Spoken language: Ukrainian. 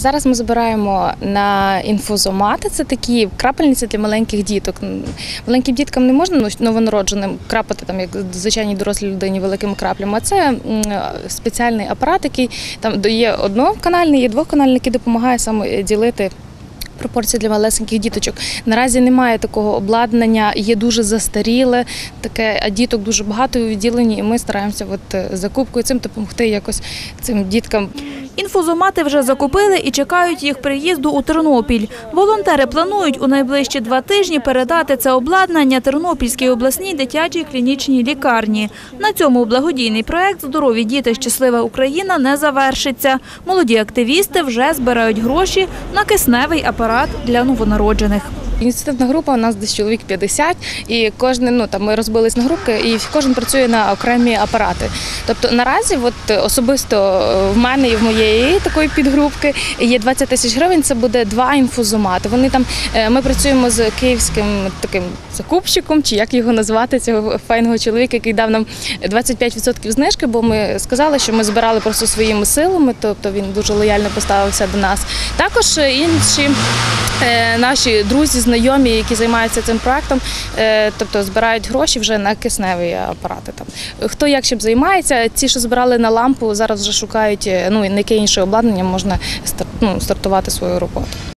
Зараз ми збираємо на інфузомати. Це такі крапельниці для маленьких діток. Маленьким діткам не можна новонародженим крапати, там, як звичайній дорослій людині, великими краплями. А це спеціальний апарат, який там є одноканальний, є двоканальний, який допомагає саме ділити пропорції для малесеньких діточок. Наразі немає такого обладнання, є дуже застаріле, таке, а діток дуже багато у відділенні, і ми стараємося закупкою цим допомогти якось цим діткам. Інфузомати вже закупили і чекають їх приїзду у Тернопіль. Волонтери планують у найближчі 2 тижні передати це обладнання Тернопільській обласній дитячій клінічній лікарні. На цьому благодійний проект «Здорові діти. Щаслива Україна» не завершиться. Молоді активісти вже збирають гроші на кисневий апарат для новонароджених. Ініціативна група, у нас десь чоловік 50, і ми розбились на групки, і кожен працює на окремі апарати. Тобто наразі особисто в мене і в моєї такої підгрупки є 20 тисяч гривень, це буде 2 інфузомати. Ми працюємо з київським таким закупщиком, чи як його назвати, цього файного чоловіка, який дав нам 25% знижки, бо ми сказали, що ми збирали просто своїми силами, тобто він дуже лояльно поставився до нас. Також інші наші друзі, знайомі, які займаються цим проектом, тобто збирають гроші вже на кисневі апарати. Хто як чим займається, ті, що збирали на лампу, зараз вже шукають, на яке інше обладнання можна стартувати свою роботу.